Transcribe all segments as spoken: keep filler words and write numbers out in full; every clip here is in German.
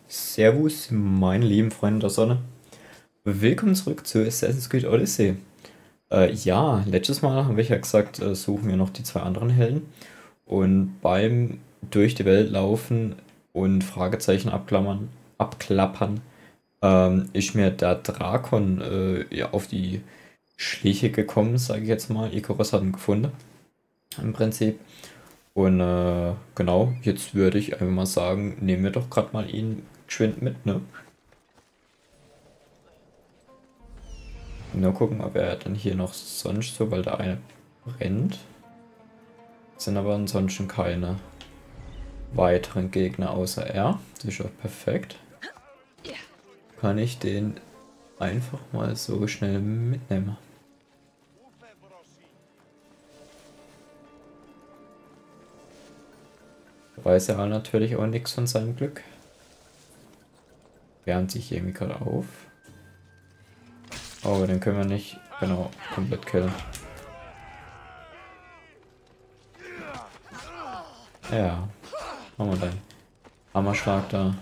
Servus, meine lieben Freunde der Sonne. Willkommen zurück zu Assassin's Creed Odyssey. Äh, ja, letztes Mal haben wir ja gesagt, äh, suchen wir noch die zwei anderen Helden. Und beim durch die Welt laufen und Fragezeichen abklammern, abklappern, ähm, ist mir der Drakon äh, ja, auf die Schliche gekommen, sage ich jetzt mal. Ikaros hat ihn gefunden, im Prinzip. Und äh, genau, jetzt würde ich einfach mal sagen, nehmen wir doch gerade mal ihn geschwind mit, ne? Nur gucken, ob er dann hier noch sonst so, weil der eine brennt. Sind aber ansonsten keine weiteren Gegner außer er. Das ist auch perfekt. Kann ich den einfach mal so schnell mitnehmen. Weiß er natürlich auch nichts von seinem Glück. Wärmt sich irgendwie gerade auf. Oh, den können wir nicht genau komplett killen. Ja, machen wir dann. Hammerschlag da.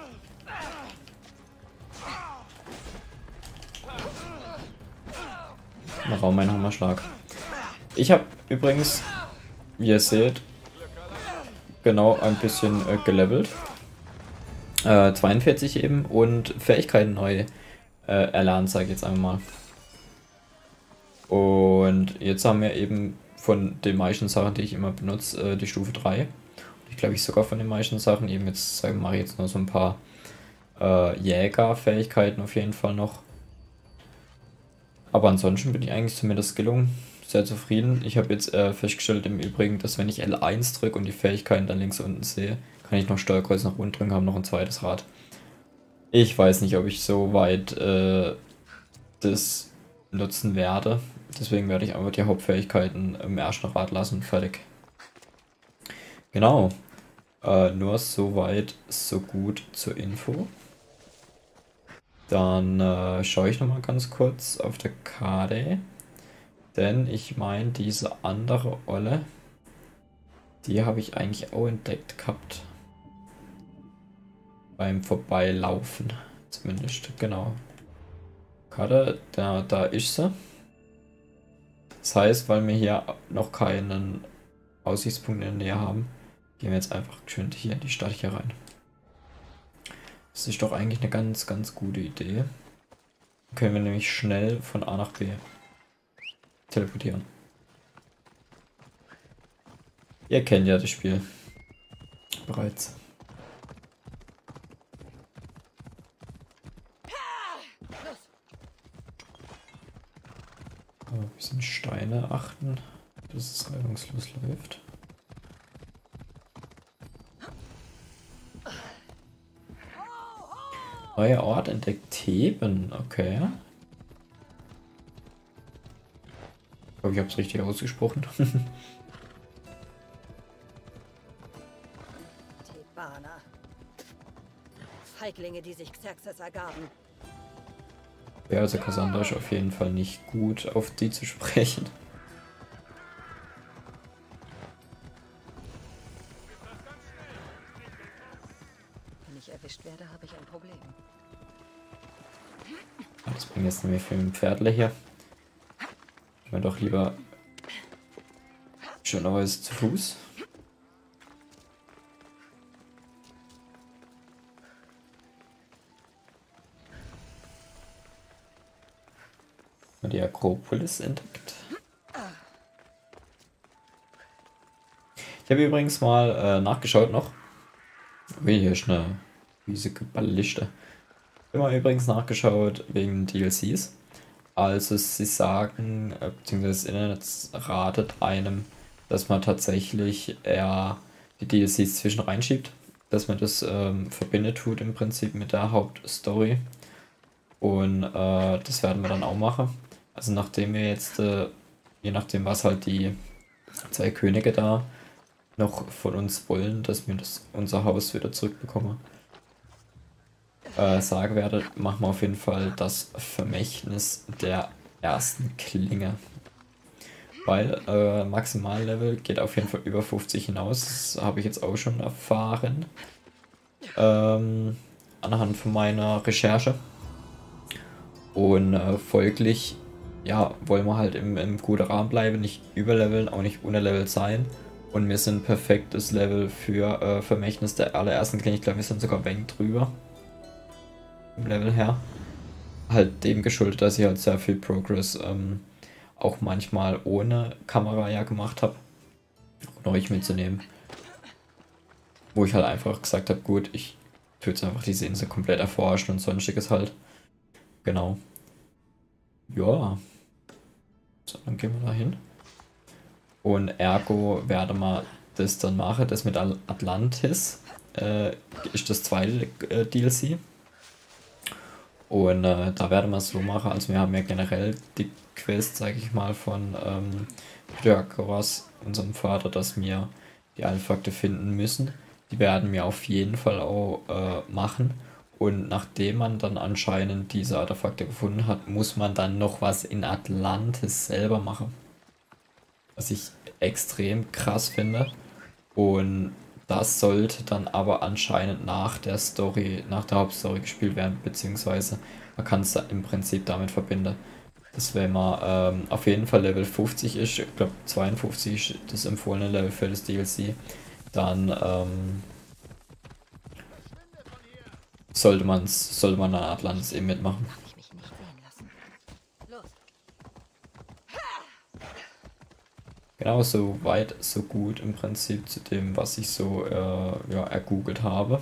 Raum mein Hammerschlag. Ich habe übrigens, wie ihr seht, genau ein bisschen äh, gelevelt. Äh, zweiundvierzig eben und Fähigkeiten neu äh, erlernt, sage ich jetzt einmal mal. Und jetzt haben wir eben von den meisten Sachen, die ich immer benutze, äh, die Stufe drei. Ich glaube, ich sogar von den meisten Sachen eben jetzt mache ich jetzt nur so ein paar äh, Jägerfähigkeiten auf jeden Fall noch. Aber ansonsten bin ich eigentlich zumindest gelungen. Sehr zufrieden. Ich habe jetzt äh, festgestellt im Übrigen, dass wenn ich L eins drücke und die Fähigkeiten dann links unten sehe, kann ich noch Steuerkreuz nach unten drücken, haben noch ein zweites Rad. Ich weiß nicht, ob ich so weit äh, das nutzen werde. Deswegen werde ich einfach die Hauptfähigkeiten im ersten Rad lassen. Fertig. Genau. Äh, nur so weit, so gut zur Info. Dann äh, schaue ich nochmal ganz kurz auf der Karte. Denn ich meine, diese andere Olle, die habe ich eigentlich auch entdeckt gehabt. Beim Vorbeilaufen. Zumindest, genau. Karte, da, da ist sie. Das heißt, weil wir hier noch keinen Aussichtspunkt in der Nähe haben, gehen wir jetzt einfach schön hier in die Stadt hier rein. Das ist doch eigentlich eine ganz, ganz gute Idee. Dann können wir nämlich schnell von A nach B teleportieren. Ihr kennt ja das Spiel bereits. Aber ein bisschen Steine achten, dass es reibungslos läuft. Neuer Ort entdeckt Theben, okay. Ich glaube, ich habe es richtig ausgesprochen. Thebaner. Feiglinge, die sich Xerxes ergaben. Ja, also Cassandra ist auf jeden Fall nicht gut, auf die zu sprechen. Wenn ich erwischt werde, habe ich ein Problem. Das bringt jetzt nämlich für ein Pferdle hier. Ich meine doch lieber schönerweise zu Fuß. Die Akropolis entdeckt. Ich habe übrigens mal äh, nachgeschaut noch. Ui, hier ist eine riesige Balliste. Ich habe mal übrigens nachgeschaut wegen D L Cs. Also sie sagen, äh, beziehungsweise das Internet ratet einem, dass man tatsächlich eher die D L Cs zwischen reinschiebt. Dass man das ähm, verbindet tut im Prinzip mit der Hauptstory. Und äh, das werden wir dann auch machen. Also nachdem wir jetzt, äh, je nachdem was halt die zwei Könige da noch von uns wollen, dass wir das, unser Haus wieder zurückbekommen, äh, sagen werde, machen wir auf jeden Fall das Vermächtnis der ersten Klinge. Weil äh, Maximallevel geht auf jeden Fall über fünfzig hinaus, das habe ich jetzt auch schon erfahren. Ähm, anhand von meiner Recherche. Und äh, folglich, ja, wollen wir halt im, im guten Rahmen bleiben, nicht überleveln, auch nicht unterlevelt sein. Und wir sind perfektes Level für äh, Vermächtnis der allerersten Klinge. Ich glaube, wir sind sogar ein wenig drüber. Im Level her. Halt dem geschuldet, dass ich halt sehr viel Progress ähm, auch manchmal ohne Kamera ja gemacht habe. Um euch mitzunehmen. Wo ich halt einfach gesagt habe, gut, ich tue jetzt einfach diese Insel komplett erforschen und sonstiges halt. Genau. Ja. So, dann gehen wir da hin. Und ergo werde mal das dann machen. Das mit Atlantis äh, ist das zweite äh, D L C. Und äh, da werde man es so machen, also wir haben ja generell die Quest, sage ich mal, von ähm, Pythagoras, unserem Vater, dass wir die Artefakte finden müssen. Die werden wir auf jeden Fall auch äh, machen. Und nachdem man dann anscheinend diese Artefakte gefunden hat, muss man dann noch was in Atlantis selber machen. Was ich extrem krass finde. Und das sollte dann aber anscheinend nach der Story, nach der Hauptstory gespielt werden, beziehungsweise man kann es im Prinzip damit verbinden. Dass wenn man ähm, auf jeden Fall Level fünfzig ist, ich glaube zweiundfünfzig ist das empfohlene Level für das D L C, dann ähm, sollte, man's, sollte man an Atlantis eben mitmachen. Darf ich mich nicht sehen lassen. Los. Genau, so weit, so gut im Prinzip zu dem, was ich so äh, ja, ergoogelt habe.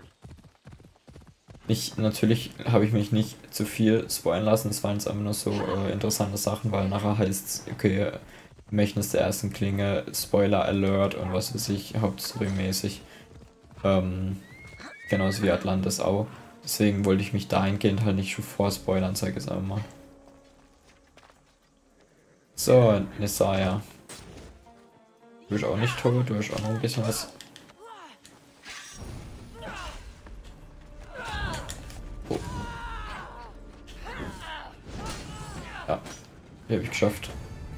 Ich, natürlich habe ich mich nicht zu viel spoilern lassen, es waren jetzt einfach nur so äh, interessante Sachen, weil nachher heißt es, okay, Mächtnis der ersten Klinge, Spoiler Alert und was weiß ich, Hauptstory-mäßig. Ähm, genauso wie Atlantis auch. Deswegen wollte ich mich dahingehend halt nicht schon vor Spoilern, sag ich jetzt einfach mal. So, Nesaya. Du bist auch nicht tot, du hast auch noch ein bisschen was. Oh. Ja, die habe ich geschafft.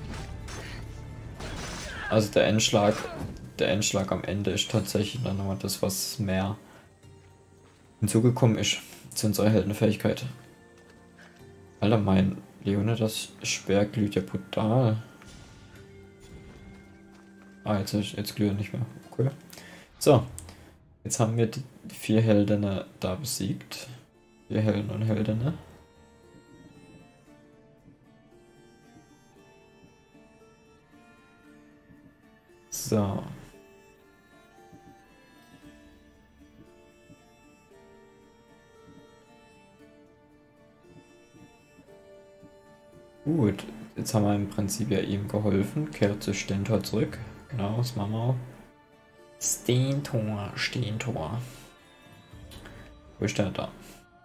Also der Endschlag, der Endschlag am Ende ist tatsächlich dann nochmal das, was mehr hinzugekommen ist zu unserer Heldenfähigkeit. Alter, mein Leonidas Speer glüht ja brutal. Ah, jetzt, jetzt glüht er nicht mehr. Okay. So, jetzt haben wir die vier Heldinnen da besiegt. Vier Helden und Heldinnen. So. Gut, jetzt haben wir im Prinzip ja ihm geholfen. Kehrt zu Stentor zurück. Genau, das machen wir auch. Stentor, Stentor. Wo ist der da?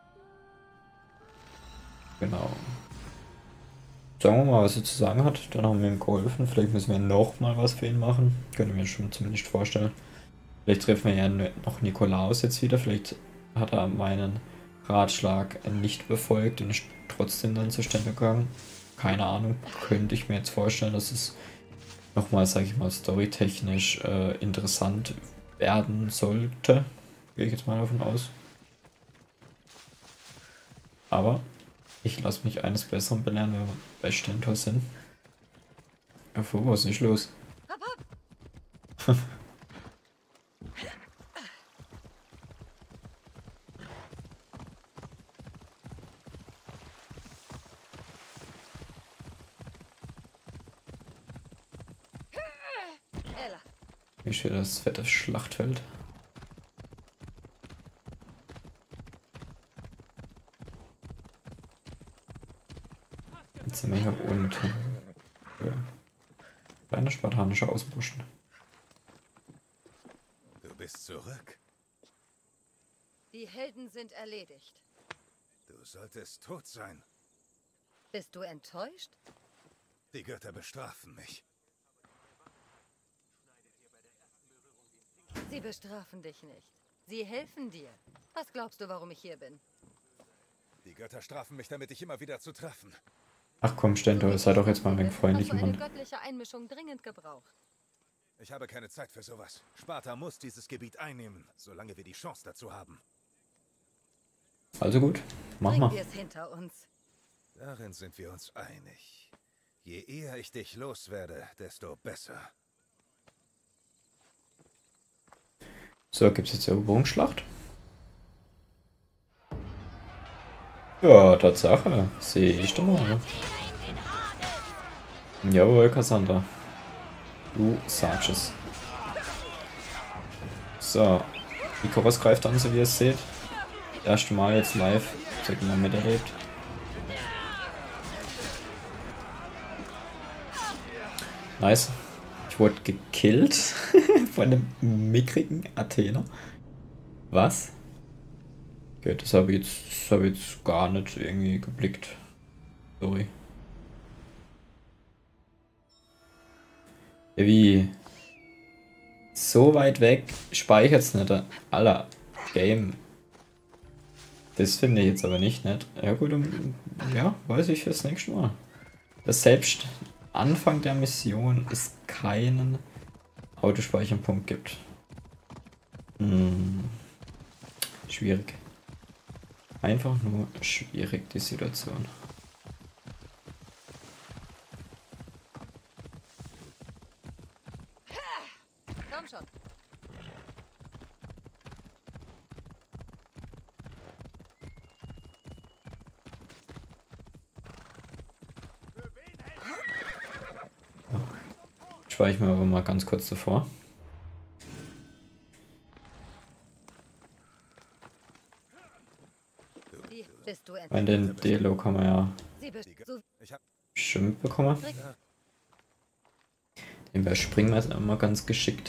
Genau. Sagen wir mal, was er zu sagen hat. Dann haben wir ihm geholfen. Vielleicht müssen wir noch mal was für ihn machen. Könnte ich mir schon zumindest vorstellen. Vielleicht treffen wir ja noch Nikolaus jetzt wieder. Vielleicht hat er meinen Ratschlag nicht befolgt und ist trotzdem dann zur Stelle gegangen. Keine Ahnung. Könnte ich mir jetzt vorstellen, dass es nochmal, sage ich mal, storytechnisch äh, interessant werden sollte. Gehe ich jetzt mal davon aus. Aber ich lasse mich eines Besseren belehren, wenn wir bei Stentor sind. Ja, vor, was ist nicht los? Ella. Wie steht das fette Schlachtfeld? Jetzt sind wir hier unten. Okay. Kleine spartanische Ausburschen. Du bist zurück. Die Helden sind erledigt. Du solltest tot sein. Bist du enttäuscht? Die Götter bestrafen mich. Sie bestrafen dich nicht. Sie helfen dir. Was glaubst du, warum ich hier bin? Die Götter strafen mich, damit ich immer wieder zu treffen. Ach komm, Stentor, sei doch jetzt mal ein wenig freundlich, Hast du eine Mann. göttliche Einmischung dringend gebraucht? Ich habe keine Zeit für sowas. Sparta muss dieses Gebiet einnehmen, solange wir die Chance dazu haben. Also gut, mach Bringen mal. wir es hinter uns. Darin sind wir uns einig. Je eher ich dich loswerde, desto besser. So, gibt es jetzt Eroberungsschlacht? Ja, Tatsache. Sehe ich doch mal. Jawohl, Cassandra. Du sagst es. So. Ikoros greift an, so wie ihr es seht. Das erste Mal jetzt live. Sag mal miterlebt. Nice. Ich wurde gekillt von einem mickrigen Athener. Was? Okay, das habe ich jetzt, das habe ich jetzt gar nicht irgendwie geblickt. Sorry. Ja, wie? So weit weg speichert es nicht. Aller Game. Das finde ich jetzt aber nicht nett. Ja gut, um, ja, weiß ich fürs nächste Mal. Dass selbst Anfang der Mission es keinen Autospeicherpunkt gibt. Hm. Schwierig. Einfach nur schwierig, die Situation. Komm schon. Speichere ich mir aber mal ganz kurz davor. Wie bist du Weil den Delo kann man ja Sie bist so Ich hab bestimmt bekommen. Den überspringen wir jetzt immer ganz geschickt.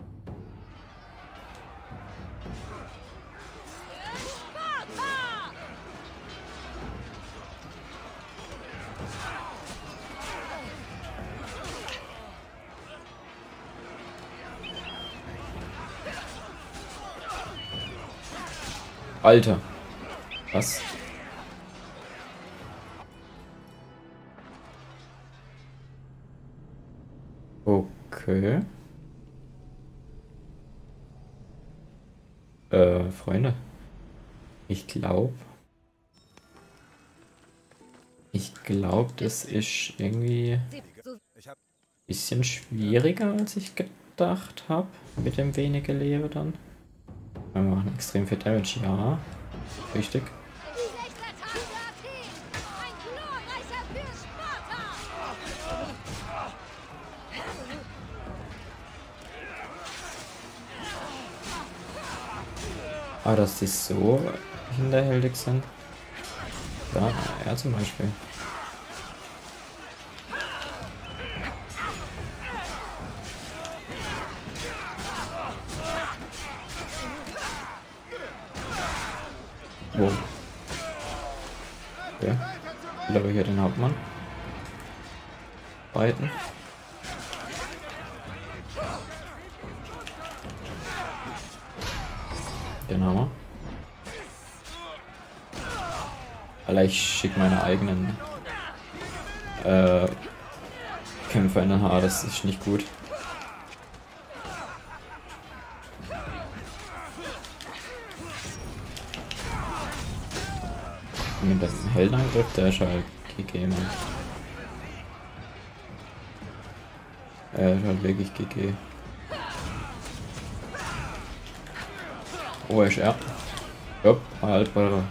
Alter. Was? Okay. Äh, Freunde. Ich glaube. Ich glaube, das ist irgendwie Sie so ich hab ein bisschen schwieriger, als ich gedacht habe. Mit dem weniger Leben dann. Wir machen extrem viel Damage, ja. Richtig. Ah, dass die so hinterhältig sind. Ja, er zum Beispiel. Wow. Okay. Ich glaube hier den Hauptmann. Beiden. Den haben wir. Alter, ich schicke meine eigenen äh, Kämpfer in den Haar, das ist nicht gut. Mit dem Heldenangriff, der ist halt G G, Mann. Er ist halt wirklich G G. Oh, er ist er. Jupp, halt, Bruder.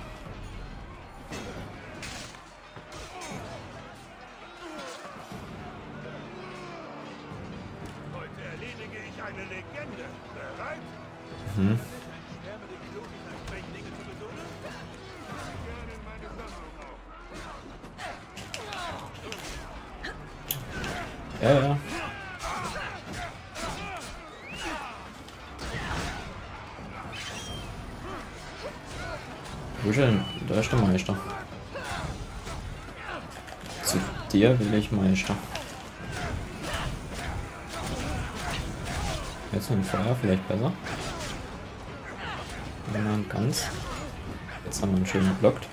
Heute erledige ich eine Legende. Bereit? Mhm. Sterbe den Klon, die versprechen, Dinge zu besuchen? Gerne in meine Sammlung auf. Ja, ja. Wo ist er denn? Da ist der Meister. Zu dir will ich Meister. Jetzt mit dem Feuer vielleicht besser. Wenn man ganz. Jetzt haben wir einen schönen geblockt.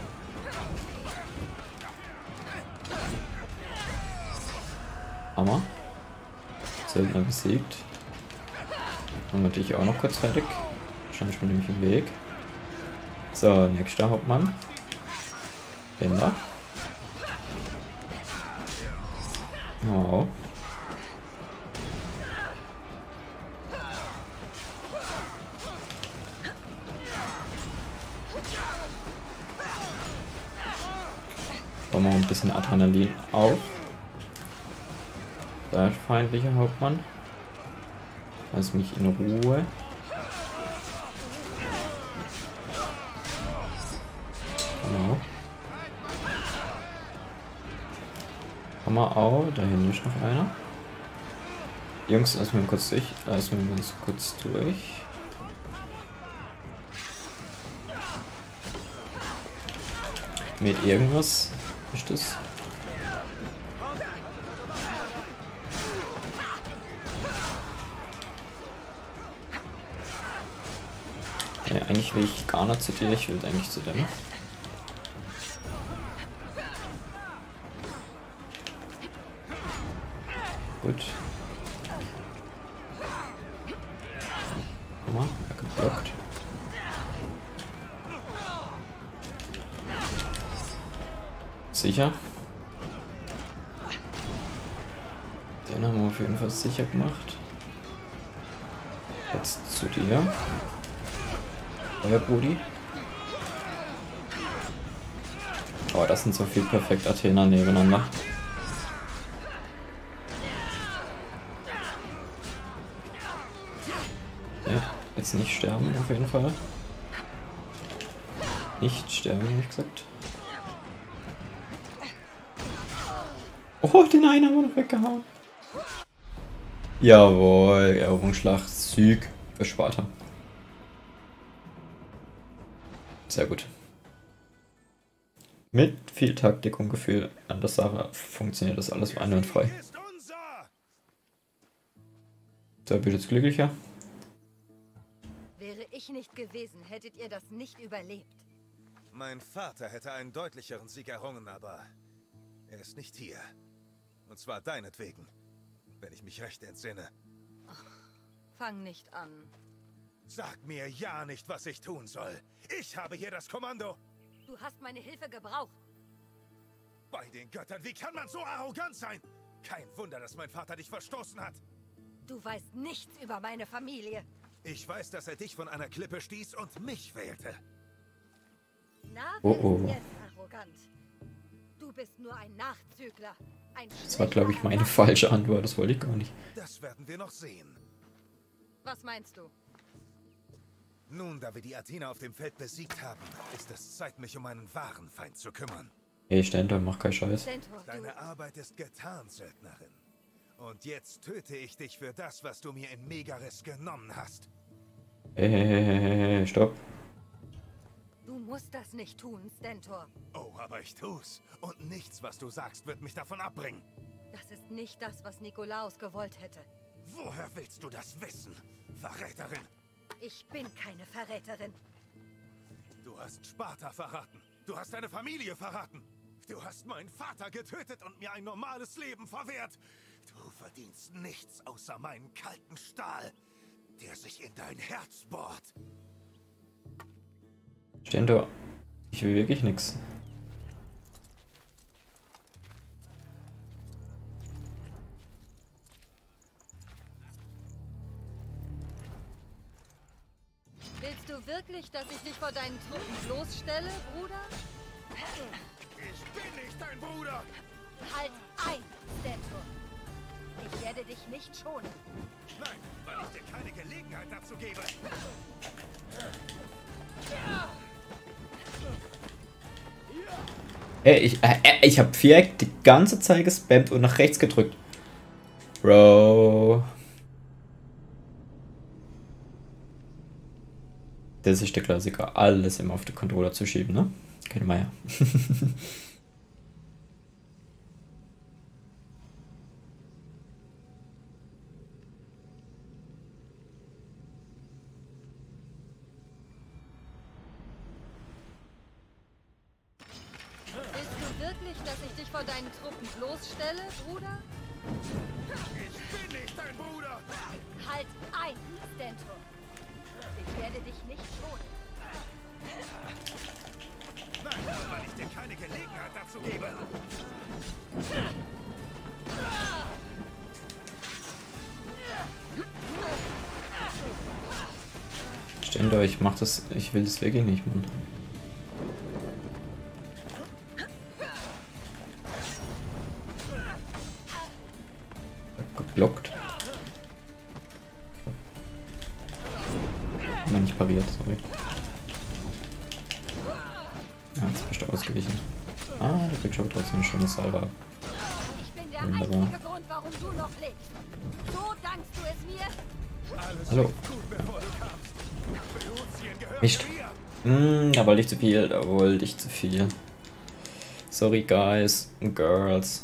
Hammer. Söldner besiegt. Dann natürlich auch noch kurz fertig. Wahrscheinlich bin ich im Weg. So, nächster Hauptmann. Den da. Oh. Bauen wir ein bisschen Adrenalin auf. Der feindliche Hauptmann. Lass mich in Ruhe. Genau. Hammer auch. Da hinten ist noch einer. Jungs, lassen wir kurz durch. Lassen wir uns kurz durch. Mit irgendwas ist das. Ja, eigentlich will ich gar nicht zu dir, ich will eigentlich zu dem. Gut. Guck mal, er geblockt. Sicher. Den haben wir auf jeden Fall sicher gemacht. Jetzt zu dir. Euer Brudi. Oh, das sind so viel perfekt Athener nebeneinander. Ja, jetzt nicht sterben auf jeden Fall. Nicht sterben, habe ich gesagt. Oh, den einen haben wir noch weggehauen. Jawohl, Eroberungsschlacht, Sieg für Sparta. Sehr gut. Mit viel Taktik und Gefühl an der Sache funktioniert das alles einwandfrei. So, bist du jetzt glücklicher? Wäre ich nicht gewesen, hättet ihr das nicht überlebt. Mein Vater hätte einen deutlicheren Sieg errungen, aber er ist nicht hier. Und zwar deinetwegen, wenn ich mich recht entsinne. Fang nicht an. Sag mir ja nicht, was ich tun soll. Ich habe hier das Kommando. Du hast meine Hilfe gebraucht. Bei den Göttern, wie kann man so arrogant sein? Kein Wunder, dass mein Vater dich verstoßen hat. Du weißt nichts über meine Familie. Ich weiß, dass er dich von einer Klippe stieß und mich wählte. Na, Oh, oh. wer ist jetzt arrogant? Du bist nur ein Nachzügler. Ein Das war, glaube ich, meine falsche Antwort. Das wollte ich gar nicht. Das werden wir noch sehen. Was meinst du? Nun, da wir die Athener auf dem Feld besiegt haben, ist es Zeit, mich um meinen wahren Feind zu kümmern. Ey, Stentor, mach keinen Scheiß. Stentor, du... Deine Arbeit ist getan, Söldnerin. Und jetzt töte ich dich für das, was du mir in Megaris genommen hast. Hey, hey, hey, hey, hey, stopp. Du musst das nicht tun, Stentor. Oh, aber ich tu's. Und nichts, was du sagst, wird mich davon abbringen. Das ist nicht das, was Nikolaus gewollt hätte. Woher willst du das wissen, Verräterin? Ich bin keine Verräterin. Du hast Sparta verraten. Du hast deine Familie verraten. Du hast meinen Vater getötet und mir ein normales Leben verwehrt. Du verdienst nichts außer meinen kalten Stahl, der sich in dein Herz bohrt. Stentor, ich will wirklich nichts. Willst du wirklich, dass ich dich vor deinen Truppen bloßstelle, Bruder? Ich bin nicht dein Bruder! Halt ein, Stentor. Ich werde dich nicht schonen. Nein, weil ich dir keine Gelegenheit dazu gebe. Ey, ich, äh, äh, ich hab Viereck die ganze Zeit gespammt und nach rechts gedrückt. Bro. Das ist der Klassiker. Alles immer auf den Controller zu schieben, ne? Kennen wir ja. Willst du wirklich, dass ich dich vor deinen Truppen bloßstelle, Bruder? Ich bin nicht dein Bruder! Halt ein, Stentor. Ich werde dich nicht schonen. Ständer, ich mach das, ich will das wirklich nicht, Mann. Geblockt. Immer nicht pariert, sorry. Ja, jetzt bist du ausgewichen. Ah, der kriegt schon trotzdem ein schönes Salva ab. Ich bin der Wunderbar. einzige Grund, warum du noch lebst. So dankst du es mir? Alles Hallo. lief gut, bevor du kamst. Belutien gehört Nicht. mir. Hm, da wollte ich zu viel, da wollte ich zu viel. Sorry, guys and girls.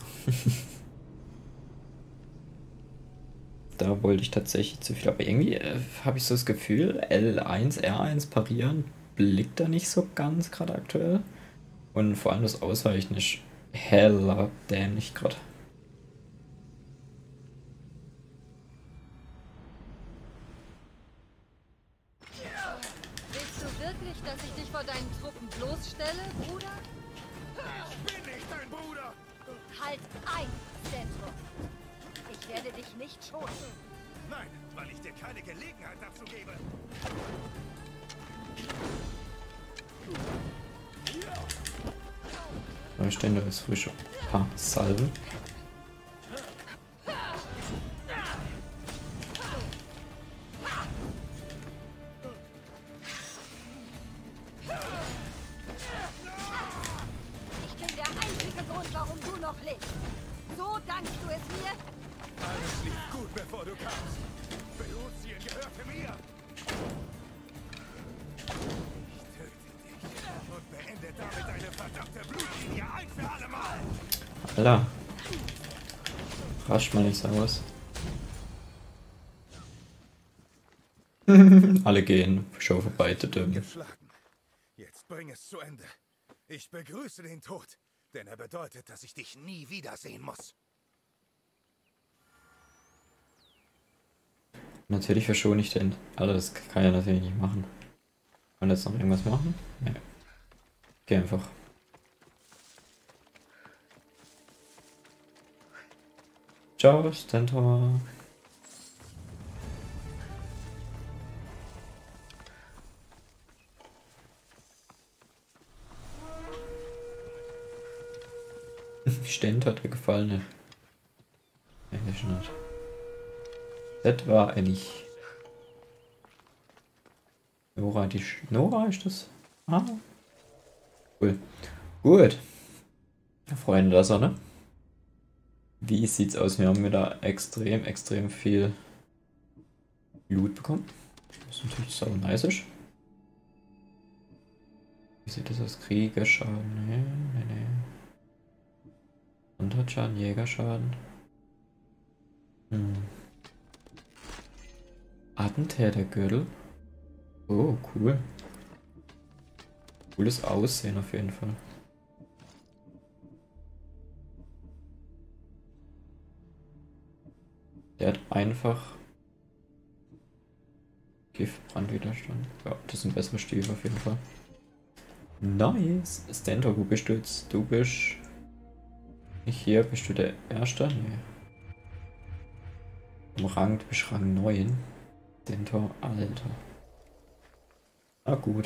Da wollte ich tatsächlich zu viel. Aber irgendwie äh, habe ich so das Gefühl, L eins, R eins parieren blickt da nicht so ganz gerade aktuell. Und vor allem das Ausweichen ist heller dämlich gerade. Willst du wirklich, dass ich dich vor deinen Truppen bloßstelle, Bruder? Ich bin nicht dein Bruder. Halt ein, Zentrum. Ich werde dich nicht schonen. Nein, weil ich dir keine Gelegenheit dazu gebe. Da stehen da jetzt frische paar Salven. Ich bin der einzige Grund, warum du noch lebst. So dankst du es mir? Alles lief gut, bevor du kamst. Belutien gehörte mir. Ich töte dich und beende damit deine verdammte Blutlinie ein für alle Mal. Alter. Rasch mal nicht sagen was. Alle gehen, Show vorbei. Tütüm. Geschlagen. Jetzt bring es zu Ende. Ich begrüße den Tod, denn er bedeutet, dass ich dich nie wiedersehen muss. Natürlich verschone ich den. Alter, das kann ich natürlich nicht machen. Kann jetzt noch irgendwas machen? Nee. Geh einfach. Ciao, Stentor. Stentor hat mir gefallen. Ne? Eigentlich nicht. Das war eigentlich. Nora, die. Sch Nora ist das? Ah. Cool. Gut. Freunde, das ne? Wie sieht's aus? Wir haben wieder extrem, extrem viel Loot bekommen. Was natürlich so nice ist. Wie sieht das aus? Kriegerschaden? Nee, nee, nee. Unterschaden, Jägerschaden. Hm. Attentätergürtel. Oh, cool. Cooles Aussehen auf jeden Fall. Der hat einfach Giftbrandwiderstand. Ja, das sind bessere Stiefel auf jeden Fall. Nice. Stentor, wo bist du jetzt? Du bist nicht hier. Bist du der Erste? Nee. Im Rang, du bist Rang neun. Stentor, Alter. Na gut.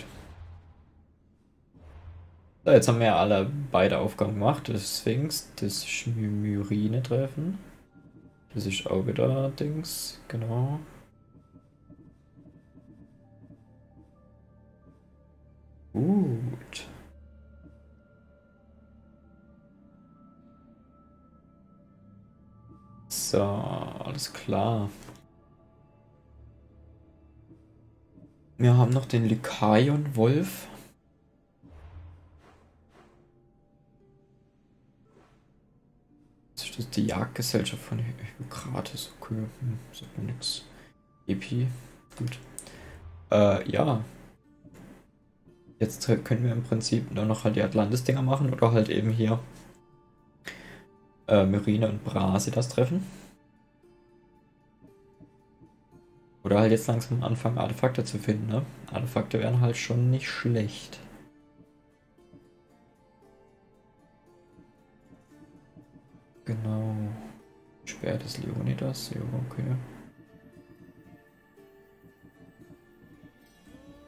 So, jetzt haben wir ja alle beide Aufgaben gemacht. Das Sphinx, das Myrine treffen. Das ist auch wieder Dings, genau. Gut. So, alles klar. Wir haben noch den Lykaon-Wolf. Das ist die Jagdgesellschaft von Hippokrates. Okay, hm, sagt mir nix. E P, gut. Äh, ja. Jetzt können wir im Prinzip nur noch halt die Atlantis-Dinger machen oder halt eben hier äh, Myrine und Brasidas treffen. Oder halt jetzt langsam anfangen, Artefakte zu finden, ne? Artefakte wären halt schon nicht schlecht. Genau. Speer des Leonidas, ja, okay.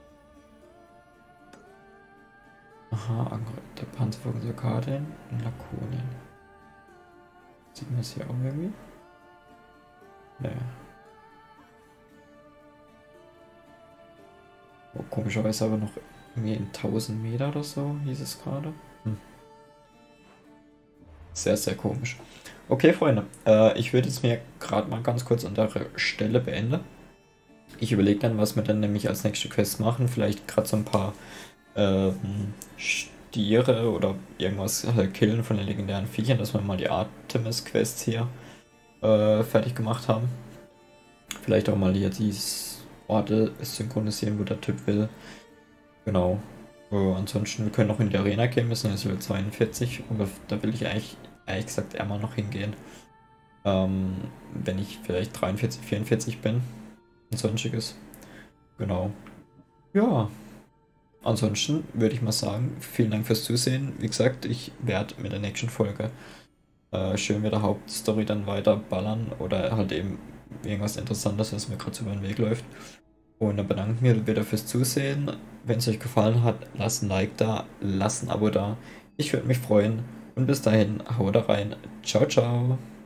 Aha, Angriff der Panzer von Sarkadien und Lakonien. Sieht man es hier auch irgendwie? Nee. Oh, komischerweise aber noch irgendwie in tausend Meter oder so, hieß es gerade. Hm. Sehr, sehr komisch. Okay, Freunde, äh, ich würde jetzt mir gerade mal ganz kurz an der Stelle beenden. Ich überlege dann, was wir dann nämlich als nächste Quest machen. Vielleicht gerade so ein paar ähm, Stiere oder irgendwas äh, killen von den legendären Viechern, dass wir mal die Artemis-Quest hier äh, fertig gemacht haben. Vielleicht auch mal hier dieses Orte synchronisieren, wo der Typ will. Genau. Äh, ansonsten, wir können noch in die Arena gehen, müssen jetzt Level zweiundvierzig, aber da will ich eigentlich, ehrlich gesagt, eher mal noch hingehen. Ähm, wenn ich vielleicht dreiundvierzig, vierundvierzig bin. Und sonstiges. Genau. Ja. Ansonsten würde ich mal sagen, vielen Dank fürs Zusehen. Wie gesagt, ich werde mit der nächsten Folge äh, schön mit der Hauptstory dann weiter ballern oder halt eben irgendwas Interessantes, was mir gerade so über den Weg läuft. Und dann bedanke ich mich wieder fürs Zusehen. Wenn es euch gefallen hat, lasst ein Like da, lasst ein Abo da. Ich würde mich freuen. Und bis dahin, haut rein. Ciao, ciao.